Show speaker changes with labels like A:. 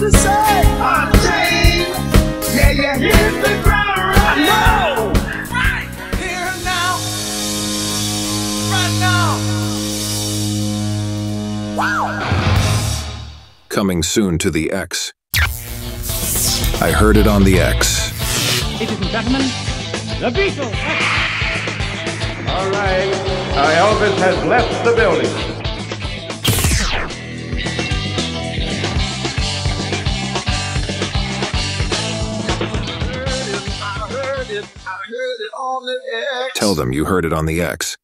A: to say, unchained. Yeah, you hit the ground running. I know. Right here now. Right now. Wow.
B: Coming soon to the X. I heard it on the X.
C: Ladies and gentlemen, the Beatles.
D: All right, Elvis has left the building.
A: I heard it on the X.
B: Tell them you heard it on the X.